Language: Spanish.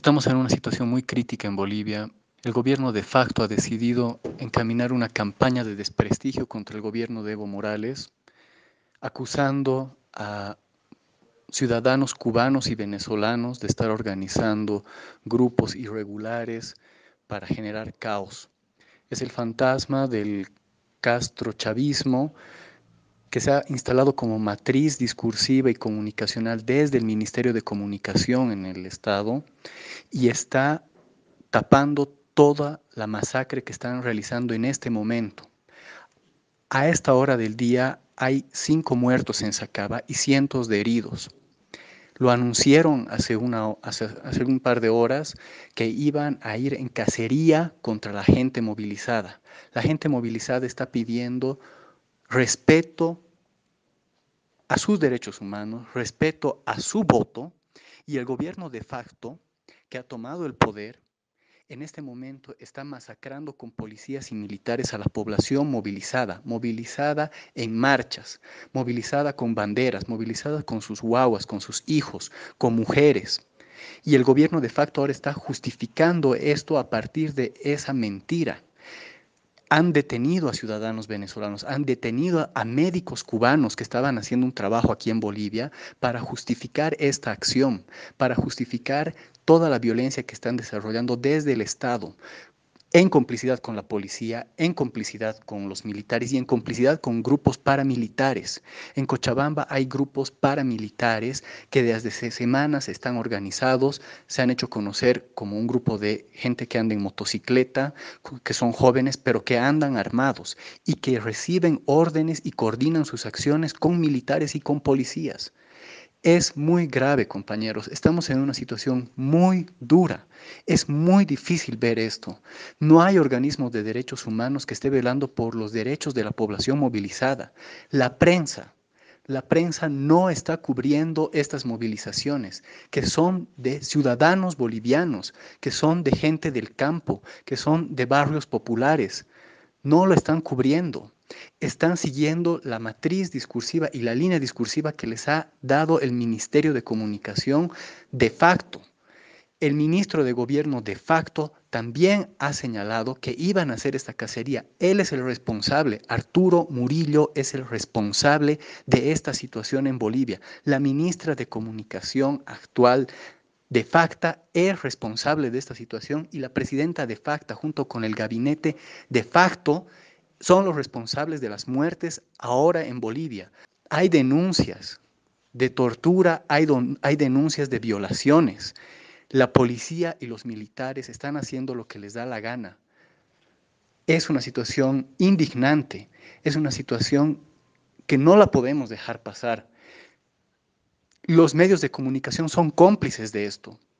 Estamos en una situación muy crítica en Bolivia. El gobierno de facto ha decidido encaminar una campaña de desprestigio contra el gobierno de Evo Morales, acusando a ciudadanos cubanos y venezolanos de estar organizando grupos irregulares para generar caos. Es el fantasma del castrochavismo que se ha instalado como matriz discursiva y comunicacional desde el Ministerio de Comunicación en el Estado y está tapando toda la masacre que están realizando en este momento. A esta hora del día hay 5 muertos en Sacaba y cientos de heridos. Lo anunciaron hace un par de horas que iban a ir en cacería contra la gente movilizada. La gente movilizada está pidiendo respeto a sus derechos humanos, respeto a su voto, y el gobierno de facto que ha tomado el poder en este momento está masacrando con policías y militares a la población movilizada, movilizada en marchas, movilizada con banderas, movilizada con sus guaguas, con sus hijos, con mujeres. Y el gobierno de facto ahora está justificando esto a partir de esa mentira. Han detenido a ciudadanos venezolanos, han detenido a médicos cubanos que estaban haciendo un trabajo aquí en Bolivia para justificar esta acción, para justificar toda la violencia que están desarrollando desde el Estado, en complicidad con la policía, en complicidad con los militares y en complicidad con grupos paramilitares. En Cochabamba hay grupos paramilitares que desde semanas están organizados, se han hecho conocer como un grupo de gente que anda en motocicleta, que son jóvenes, pero que andan armados y que reciben órdenes y coordinan sus acciones con militares y con policías. Es muy grave, compañeros. Estamos en una situación muy dura. Es muy difícil ver esto. No hay organismo de derechos humanos que esté velando por los derechos de la población movilizada. La prensa, la prensa no está cubriendo estas movilizaciones, que son de ciudadanos bolivianos, que son de gente del campo, que son de barrios populares. No lo están cubriendo. Están siguiendo la matriz discursiva y la línea discursiva que les ha dado el Ministerio de Comunicación de facto. El ministro de Gobierno de facto también ha señalado que iban a hacer esta cacería. Él es el responsable, Arturo Murillo es el responsable de esta situación en Bolivia. La ministra de Comunicación actual de facto es responsable de esta situación y la presidenta de facto junto con el gabinete de facto son los responsables de las muertes ahora en Bolivia. Hay denuncias de tortura, hay denuncias de violaciones. La policía y los militares están haciendo lo que les da la gana. Es una situación indignante, es una situación que no la podemos dejar pasar. Los medios de comunicación son cómplices de esto.